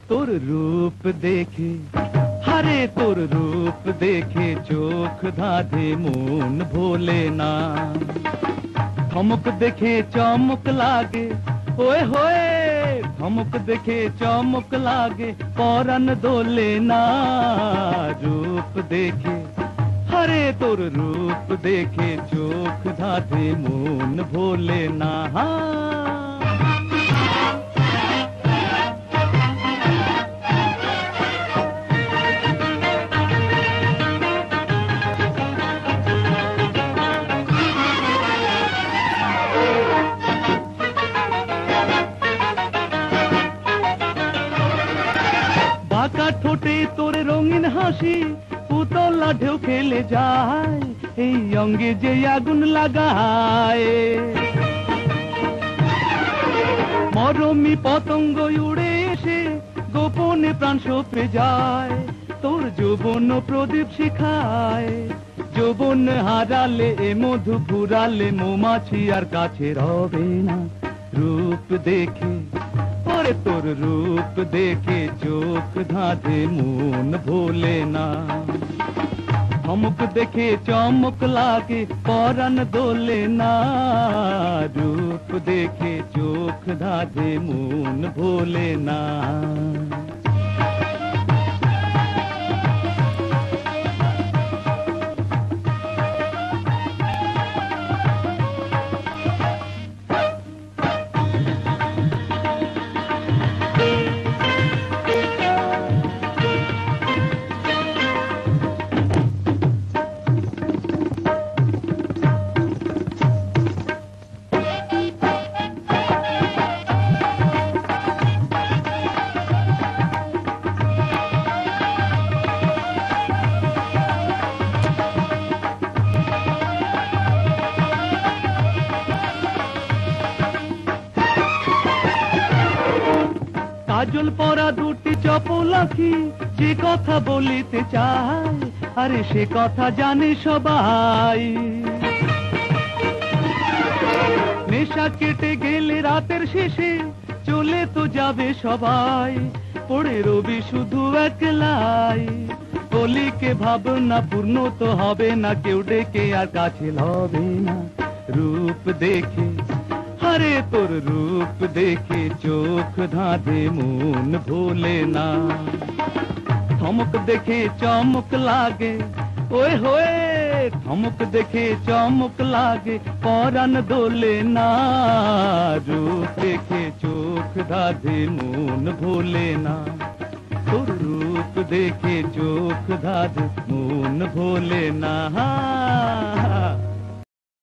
তোর রূপ দেখে, হারে তোর রূপ দেখে চোখ ধাঁধে মন ভোলে না। ধমক দেখে চমক লাগে, ওয়ে হোয়ে ধমক দেখে চমক লাগে, পরাণ দোলে না। রূপ দেখে, হারে তোর রূপ দেখে চোখ ধাঁধে মন ভোলে না। বাঁকা ঠোঁটে তোর রঙিন হাসি, পুতলা ঢেউ খেলে যায়, এই অঙ্গে যে আগুন লাগায়। মরমি পতঙ্গ উড়ে এসে গোপনে প্রাণ সঁপে যায়, তোর যৌবন প্রদীপ শিখায়। যৌবন হারালে এ মধু ফুরালে মৌমাছি আর কাছে রবে না। রূপ দেখে, ওরে তোর রূপ দেখে চোখ ধাঁধে মন ভোলে না। ধমক দেখে চমক লাগে, পরাণ দোলে না। রূপ দেখে চোখ ধাঁধে মন ভোলে না। কাজল পরা দুটি চপল আঁখি যে কথা বলিতে চায়, আরে সে কথা জানে সবাই। নেশা কেটে গেলে রাতের শেষে চলে তো যাবে সবাই, পড়ে রবি শুধু একলাই। কলিকে ভাবনা পূর্ণ তো হবে না, কেউ ডেকে আর কাছে হবে না। রূপ দেখে, হারে তোর রূপ দেখে চোখ ধাঁধে মন ভোলে না। ধমক দেখে চমক লাগে, ওয়ে হোয়ে ধমক দেখে চমক লাগে, পরাণ দোলে না। রূপ দেখে চোখ ধাঁধে মন ভোলে না। তোর রূপ দেখে চোখ ধাঁধে মন ভোলে না।